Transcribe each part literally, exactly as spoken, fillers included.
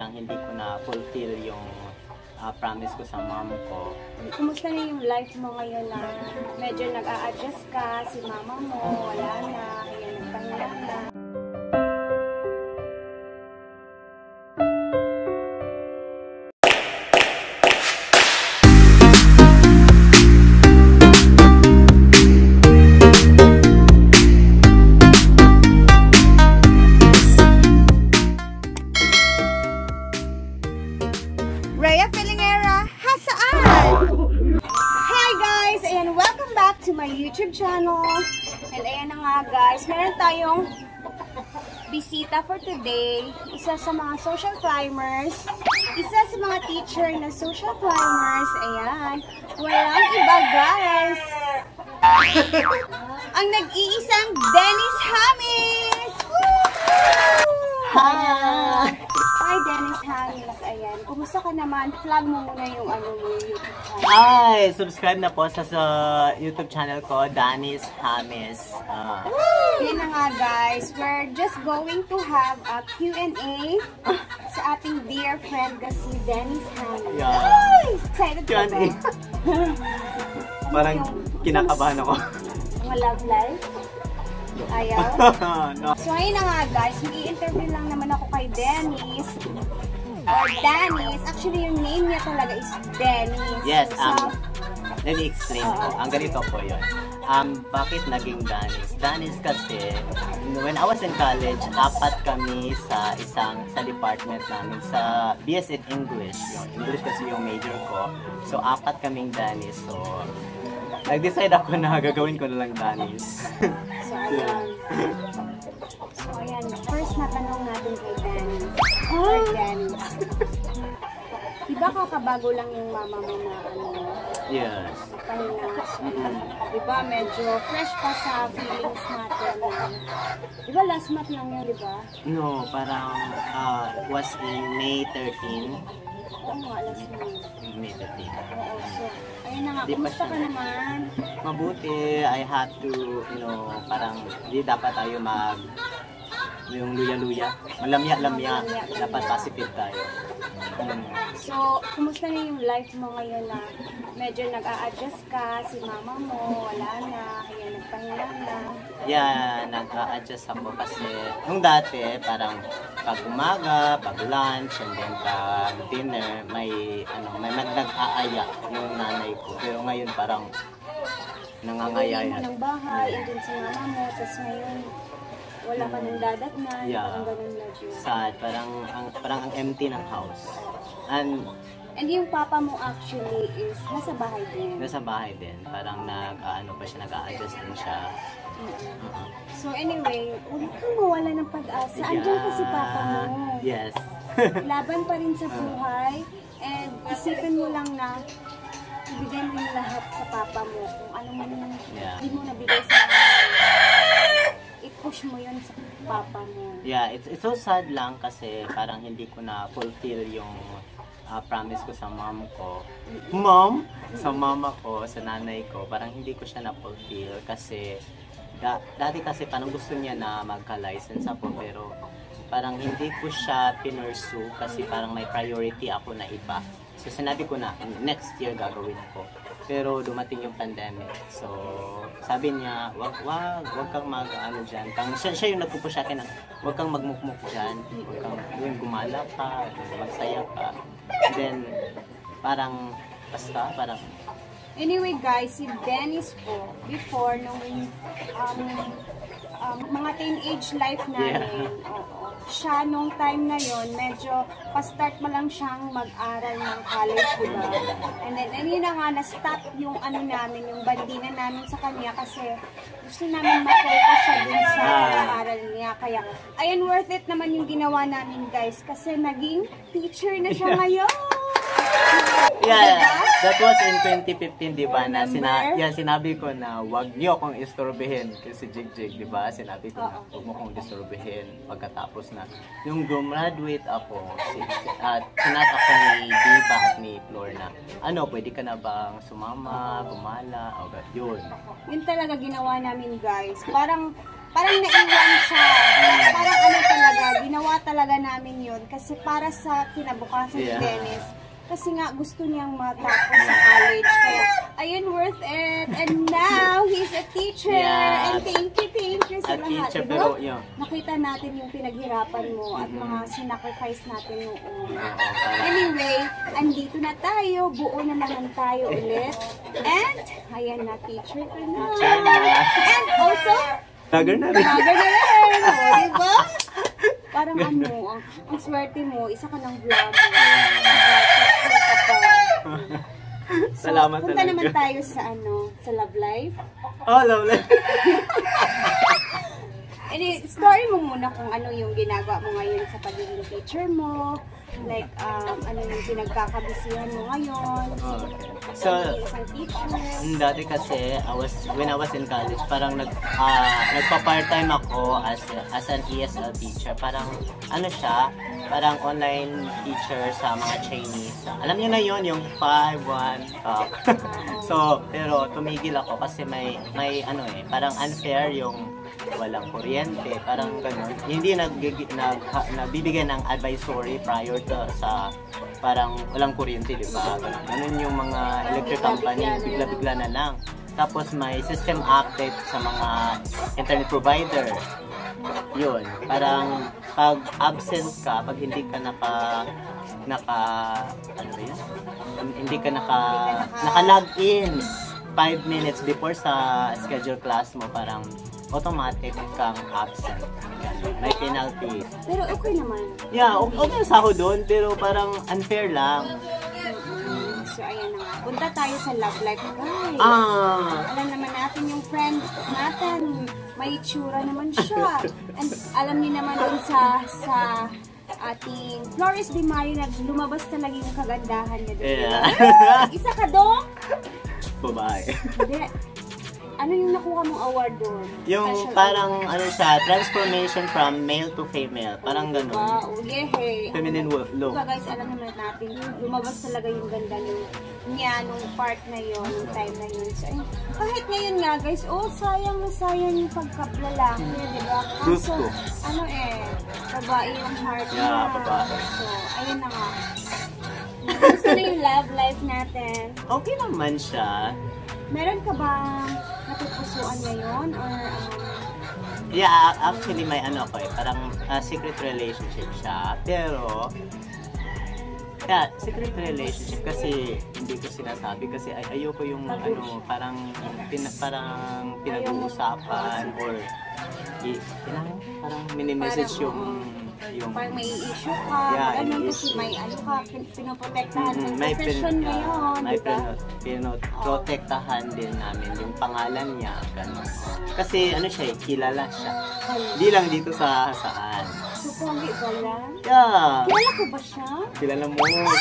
parang hindi ko na fulfill yung uh, promise ko sa mom ko. Kumusta na yung life mo ngayon na medyo nag-a-adjust ka, si mama mo, wala na, kaya nagpahinga na? Rhea Filingera, hasaan? Hi guys! Ayan, welcome back to my YouTube channel. And ayan na nga guys, meron tayong bisita for today. Isa sa mga social climbers. Isa sa mga teacher na social climbers. Ayan. Walang iba guys. Ang nag-iisang Dennis Hamis! Hi! Hi Dennis Hamis. Ayan. Kumusta ka naman? Plug mo muna yung ano mo, YouTube channel. Hi! Subscribe na po sa, sa YouTube channel ko, Dennis Hamis. Uh, Yan na nga guys, we're just going to have a Q and A sa ating dear friend kasi Dennis Hamis. Yeah. Ay! Excited Q and A. ka ba? Parang kinakabahan ako. Mga love life? Ayaw? No. So ayun na nga guys, mag-i-interview lang naman ako kay Dennis. Or Dennis. Actually yung name niya talaga is Dennis. Yes, so, um, let me explain po. Ang ganito po yun. Um, bakit naging Dennis? Dennis kasi, when I was in college, apat kami sa isang, sa department namin, sa B S in English. Yung English kasi yung major ko. So, apat kaming Dennis. So, nag-decide ako na gagawin ko na lang Dennis. So ayan. So ayan, first na tanong natin kay Dennis. Or Dennis. Diba kakabago lang yung mama mo na ano? Yes. Pahinga. Diba medyo fresh pa sa feelings natin. Diba last month lang yun, diba? No, parang uh, was in May thirteenth. Oo nga, last month. May thirteenth. Oo, so ayun na nga, Di pa kumusta siya. ka naman? Mabuti, I had to, you know, parang hindi dapat tayo mag yung luya-luya, malamya-lamya, dapat positive tayo. Um, So, kumusta na yung life mo ngayon na medyo nag-a-adjust ka, si mama mo, wala na, kaya nagpahinga na? yeah, nag-a-adjust ako kasi nung dati, parang pag umaga, pag lunch, and then pag dinner, may, ano, may nag-aaya yung nanay ko. Pero ngayon parang nangangayaya. Uwi mo ng bahay, and then si mama mo, tapos ngayon, wala ka nang dadatnan, Yeah. parang ganun na dyan. Sad, parang ang parang ang empty ng house. And And yung papa mo actually is nasa bahay din. nasa bahay din, parang nag-ano pa siya, nag-a-adjust din siya. Uh-huh. So anyway, huwag kang mawala ng pag-asa. Andiyan ka si papa mo. Yes. Laban pa rin sa buhay. And isipin mo lang na ibigay mo yung lahat sa papa mo. Kung ano man yung Yeah. hindi mo nabigay sa mama mo, i-push mo yun sa papa mo. Yeah, it's it's so sad lang kasi parang hindi ko na fulfill yung uh, promise ko sa mom ko. Mom, sa mama ko, sa nanay ko, parang hindi ko siya na-fulfill kasi da, dati kasi parang gusto niya na magka-license ako pero parang hindi ko siya pinursue kasi parang may priority ako na iba. So sinabi ko na next year gagawin ko. Pero dumating yung pandemic. So sabi niya, wag wag wag kang mag-ano diyan. Kang siya, siya yung nagpupush sa akin ng wag kang magmukmuk diyan. Wag kang yung gumala ka, magsaya ka. And then parang basta parang Anyway guys, si Dennis po, before nung um, um, mga teenage life namin, Yeah. oo, siya nung time na yon medyo pa-start mo lang siyang mag-aral ng college, diba? And then, and yun na nga, na-stop yung ano namin, yung bandina namin sa kanya kasi gusto namin ma-focus siya dun sa aral niya. Kaya, ayan, worth it naman yung ginawa namin guys kasi naging teacher na siya ngayon! Yeah, that was in twenty fifteen, di ba? Na sina Remember? yeah, sinabi ko na wag niyo akong istorbohin kasi Jigjig, di ba? Sinabi ko na wag mo akong istorbohin pagkatapos na yung gumraduate ako, si, at sinat ako ni Diva at ni Flor na ano, pwede ka na bang sumama, gumala, o yun. Yun talaga ginawa namin guys. Parang parang naiwan siya. Parang ano talaga, ginawa talaga namin yun. Kasi para sa kinabukasan Yeah. ni Dennis. Kasi nga gusto niyang matapos sa college. Kaya, ayun, worth it. And now, he's a teacher. Yeah. And thank you, thank you sa A lahat. teacher, Diba? pero yun. Nakita natin yung pinaghirapan mo at mga sinacrifice natin noon. Oo, parang- Anyway, andito na tayo. Buo na naman tayo ulit. And, ayan na, teacher ka na. Teacher na. And also, Lager na rin. Lager na rin. O, diba? Parang ano, ang, ang swerte mo, isa ka ng vlogger. So, Salamat punta talaga. naman tayo sa ano, sa Love Life. Oh, lovely. Any, story mo muna kung ano yung ginagawa mo ngayon sa pagiging teacher mo. Like, um, ano yung pinagkakabisihan mo ngayon. Oh. So, So, isang teacher. Mm, dati kasi, I was, when I was in college, parang nag, ah, nagpa-part-time ako as, as an E S L teacher. Parang, ano siya, parang online teacher sa mga Chinese. Alam niyo na yon yung five one uh, So, pero tumigil ako kasi may, may ano eh, parang unfair yung walang kuryente, parang ganun. Hindi nag, nag, nabibigyan ng advisory prior to sa parang walang kuryente, di ba? Ganun, ganun yung mga electric company, bigla-bigla na lang. Tapos may system update sa mga internet provider. Yun, parang pag absent ka, pag hindi ka naka naka ano ba yan? Hindi ka naka naka-log in five minutes before sa schedule class mo, parang automatic kang absent. May penalty. Pero okay naman. Yeah, okay, okay sa ako doon, pero parang unfair lang. So, ayan na nga. Punta tayo sa Love Life, guys. Ah, Alam naman natin yung friend natin, may itsura naman siya. And alam niyo naman dun sa sa ating Flores de Mayo na lumabas talaga yung kagandahan niya dun. yeah. Isa ka dong? Babae. Hindi. Ano yung nakuha mong award doon? Yung Special parang award. ano siya, transformation from male to female. Parang ganun. Wow, yehey. Feminine wo- look. Diba guys, alam naman natin, lumabas talaga yung ganda nung niya, nung part na yun, nung time na yun. So, ayun, kahit ngayon nga guys, oh, sayang na sayang yung pagkaplalaki, di ba? Kaso, Gusto. ano eh, babae yung heart Yeah, niya. babae. So, ayun na nga. Gusto na yung love life natin. Okay naman siya. Meron ka bang natupusuan ngayon? Or, um, Yeah, actually may ano ako eh, parang uh, secret relationship siya. Pero, yeah, secret relationship kasi hindi ko sinasabi kasi ay ayoko yung ano, parang pin, parang pinag-uusapan or i, pinang, parang mini-message Parang, yung yung parang may issue ka, Yeah, ganun may kasi issue. may ano ka, pin- pinoprotektahan Mm, ng may pin, profession yeah, ngayon, may di ba? pin, pinoprotektahan din namin yung pangalan niya, ganun. Kasi ano siya, eh, kilala siya. Hindi lang dito sa saan. So, pogi ba lang? Yeah, Kilala ko ba siya? kilala mo.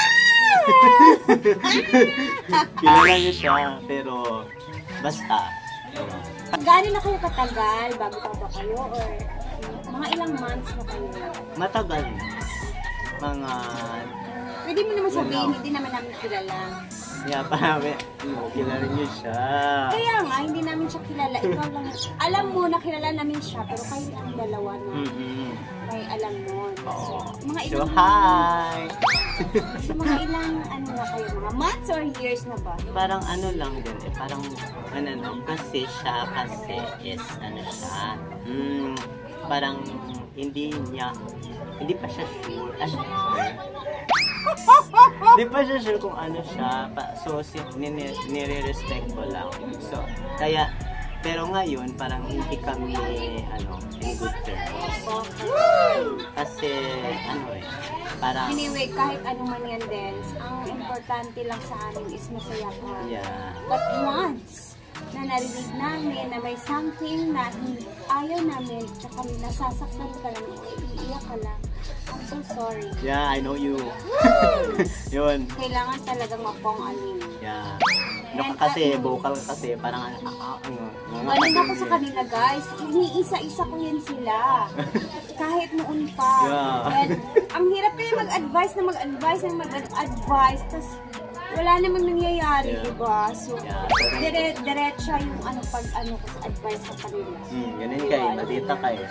Kilala niyo siya, pero basta. Gaano na kayo katagal bago pa ba kayo? Or mga ilang months na kayo? Matagal. Mga, Pwede mo naman sabihin, hindi naman namin kilala. yeah, parang, no, kilala niyo siya. Kaya nga, hindi namin siya kilala. Ikaw lang. Alam mo na kilala namin siya, pero kayo lang dalawa na Mm-mm. may alam nun. So, Oo. mga So, ilang, hi! so, mga ilang, ano na kayo, mga months or years na ba? Parang ano lang din eh, parang ano, ano kasi siya kasi is ano siya, mm, parang hindi niya, hindi pa siya sure, ano, sorry. Hindi pa siya sure kung ano siya, pa, so si, nire- nire-respect ko lang. So, kaya, pero ngayon parang hindi kami, ano, in good terms. Kasi, ano eh, parang, Anyway, kahit ano man yan, Dens, ang importante lang sa amin is masaya ka. yeah. But once na narinig namin na may something na ayaw namin, tsaka nasasaktan ka lang, o iiyak ka lang, I'm so sorry. Yeah, I know you. Yun. Kailangan talagang mapong alin. Yeah. No, kasi vocal kasi parang ano, ah, ano, mga Galing ako sa kanila, guys. Iniisa-isa ko yan sila. Kahit noon pa. Yeah. And, ang hirap kayo mag-advise na mag-advise na mag-advise. Tapos, wala namang nangyayari, Yeah. diba? So, Yeah. dire diretsa yung ano pag ano ko sa advice sa kanila. Hmm, ganun kayo, madita kayo.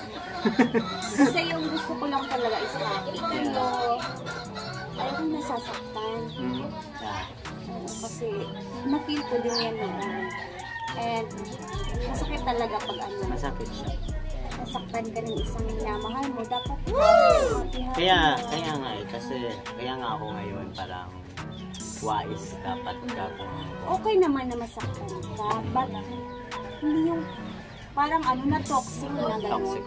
Kasi yung gusto ko lang talaga is happy kayo. Ayaw kong nasasaktan. Hmm, yeah. Oo, kasi na-feel ko din yan noon. And masakit talaga pag ano, Masakit siya. nasaktan ka ng isang minamahal mo. Dapat happy, happy Kaya, na. kaya nga eh, kasi, kaya nga ako ngayon parang wise dapat ka kung Okay naman na masaktan ka, but hindi yung parang ano na toxic na gano'n. toxic.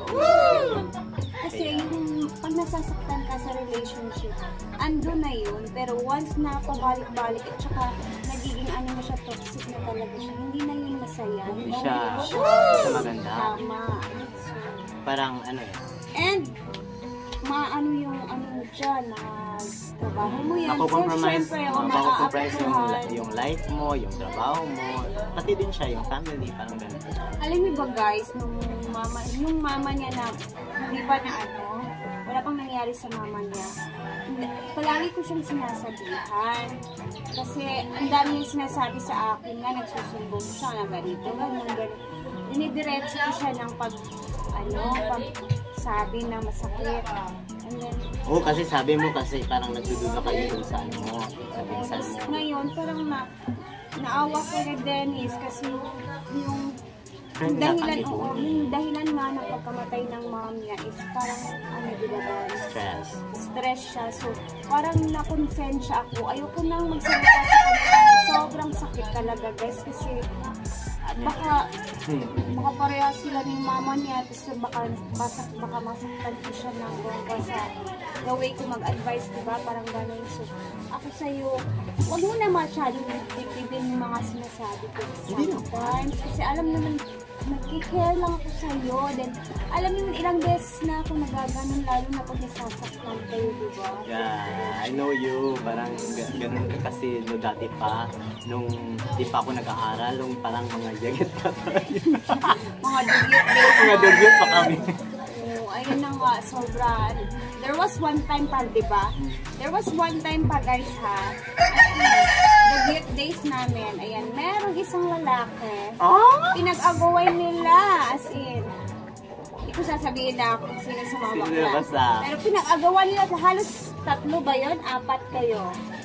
Kasi yung pag nasasaktan ka sa relationship, ando na yun, pero once na pabalik-balik at saka nagiging ano na siya, toxic na talaga siya, hindi na yun masaya. Hindi siya, siya siya maganda. tama. So, Parang ano eh, and maano yung ano mo dyan, na trabaho mo yan. Mako-compromise, So, syempre, o mako-compromise yung, maaapetuhan. yung life mo, yung trabaho mo, pati din siya, yung family, parang ganun. Alam niyo ba guys, nung mama, yung mama niya na, hindi pa na ano, wala pang nangyari sa mama niya. Hindi- Palagi ko siyang sinasabihan. Kasi ang dami niyang sinasabi sa akin na nagsusumbong siya na ganito, ganyan, ganyan. Dinidiretso ko siya ng pag, ano, pag sabi na masakit. And then, Oo, kasi sabi mo kasi parang nagdududa kayo dun sa ano mo, sa pinsan mo. ngayon, parang na, naawa ko kay Dennis kasi yung Friend yung na dahilan, kayo. oo, yung dahilan nga ng pagkamatay ng mom niya is parang, ano, di ba ba? Stress. Stress siya. So, parang nakonsensya ako. Ayoko nang magsalita sa kanya. Sobrang sakit talaga, guys. Kasi, at baka, Hmm. baka pareha sila ng mama niya. Tapos, baka, baka, baka masaktan ko siya ng bongga sa the way ko mag-advise, di ba? Parang gano'n. So, ako sa'yo, huwag mo na masyadong titibin yung mga sinasabi ko Hindi na. sometimes. Kasi alam naman, nagkikare lang ako sa'yo. Then, alam naman ilang beses na ako nagaganon, lalo na pag nasasaktan kayo, di ba? Yeah, I know you. Parang ga- ganun ka kasi no dati pa, nung di pa ako nag-aaral, nung parang mga yaget ka tayo. Mga dugyot days mga na. dugyot pa kami. Oo, ayun na nga, sobra. There was one time pa, di ba? There was one time pa, guys, ha? At dugyot days namin, ayan, merong isang lalaki, Oh? pinag-agaway nila, as in, hindi ko sasabihin na kung sino sa mga Sino bakla. basta? Pero pinag-agawan nila, sa halos tatlo ba yun? Apat kayo.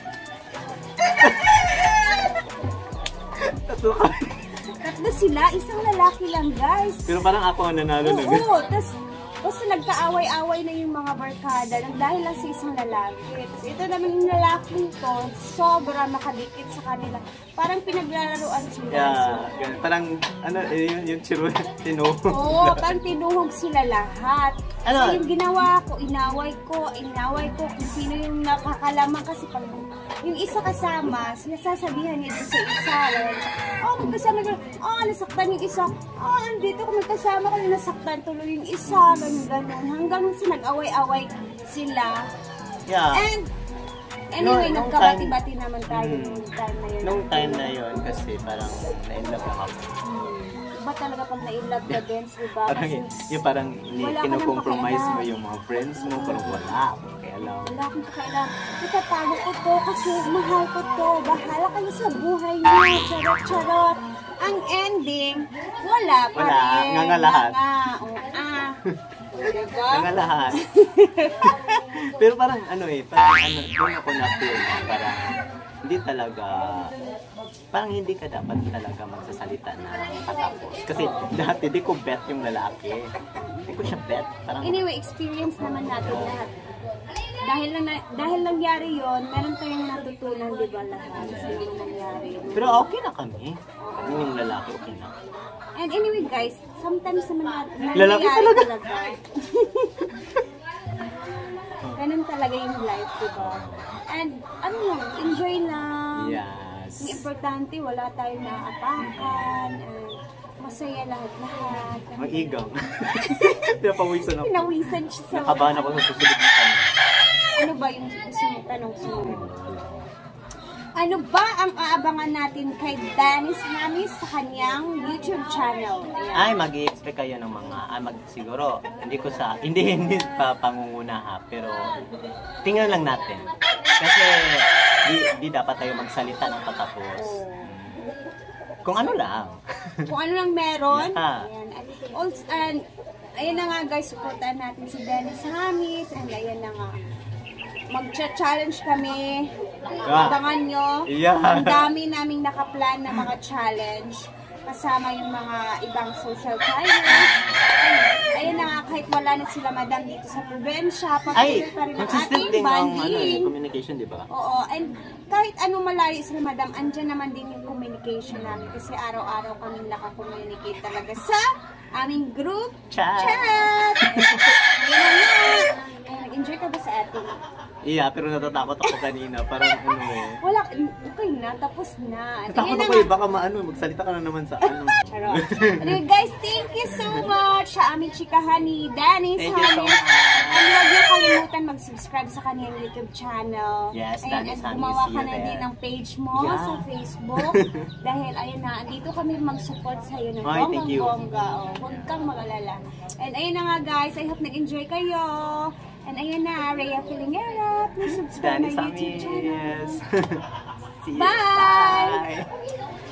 Tatlo kami. Tatlo sila, isang lalaki lang, guys. Pero parang ako ang nanalo na. Oo, tas basta nagkaaway-away na yung mga barkada nang dahil lang sa isang lalaki. Tapos ito naman yung lalaking to, sobra nakadikit sa kanila. Parang pinaglalaroan sila. Yeah, ganun. Parang ano, eh, yung, yung chiro, tinuho. Oo, parang tinuhog sila lahat. Ano? Kasi yung ginawa ko, inaway ko, inaway ko kung sino yung nakakalamang kasi pag yung isa kasama, sinasasabihan niya doon sa isa. Oh, magkasama ko. Oh, nasaktan yung isa. Oh, andito ko magkasama ko, nasaktan tuloy yung isa. Ganun, ganun. Hanggang sa nag-away-away sila. Yeah. And, anyway, Nung- nung nagkabati-bati naman tayo Hmm. nung time na yun. Nung time na yon kasi parang na-inlove lang ako. Hmm. Iba talaga pag na-inlove ka, Benz, diba? Parang Kasi, yung parang ni, wala ka nang kinocompromise mo pakialam. yung mga friends mo, parang wala. Kaya lang. wala akong pakialam. Itatago ko to kasi mahal ko to. Bahala kayo sa buhay niyo. Charot-charot. Ang ending, wala pa Wala. rin. Nga nga lahat. Nga, oo, ah. Diba? Nga lahat. Pero parang ano eh, parang ano, doon ako na-feel na parang hindi talaga, parang hindi ka dapat talaga magsasalita na patapos. Kasi dati di ko bet yung lalaki. Hindi ko siya bet. Parang, Anyway, experience naman natin lahat. Dahil lang na- dahil nangyari yon, meron tayong natutunan, di ba, lahat sa yung nangyari. pero okay na kami. Yung lalaki, okay na. And anyway, guys, sometimes naman na- Lalaki nangyayari talaga. talaga. Ganun talaga yung life, di ba? And ano lang, enjoy lang. Yes. Ang importante, wala tayong naapakan. And masaya lahat-lahat. Mag-igang. Pinapawisan ako. Pinawisan siya sa... Nakabahan ako sa susunod na tanong. Ano ba yung gusto mo tanong sunod? Ano ba ang aabangan natin kay Dennis Hamis sa kanyang YouTube channel? Ayan. Ay, mag-i-expect kayo ng mga, ay, mag, siguro, hindi ko sa, hindi, hindi pa pangunguna ha, pero tingnan lang natin. Kasi, di, di dapat tayo magsalita ng patapos. Kung ano lang. Kung ano lang meron. Yeah. Ayan. Also, and, ayan na nga guys, supportan natin si Dennis Hamis. And ayan na nga. Mag-challenge kami. Yeah. Abangan nyo. Yeah. Ang dami naming nakaplan na mga challenge. Kasama yung mga ibang social climbers. Ayun na nga, kahit wala na sila madam dito sa probensya, patuloy Ay, pa rin ang consistent ating din ang ano, bonding. yung communication, di ba? Oo, and kahit anong malayo sila madam, andyan naman din yung communication namin kasi araw-araw kaming nakakommunicate talaga sa aming group Chat. chat. Ayun na nga. Ay, nag-enjoy ka ba sa ating? Iya, pero natatakot ako kanina. Parang ano eh. Wala, okay na, tapos na. At Natakot ayun na ako nga. eh, baka maano, magsalita ka na naman sa ano. Charot. Anyway, guys, thank you so much sa aming chikahan ni Dennis Thank you so Hamis. much. And huwag niyo kalimutan mag-subscribe sa kanyang YouTube channel. Yes, Ayan, Dennis and Hamis, gumawa see ka you na there. din ng page mo Yeah. sa Facebook. Dahil, ayun na, andito kami mag-support sa iyo ng Ay, thank you. bonggang-bongga. Oh, huwag kang mag-alala. And ayun na nga, guys, I hope nag-enjoy kayo. And ayun na, Rhea Filingera. Please subscribe Dennis my YouTube channel. Hamis. See you. Bye! Bye.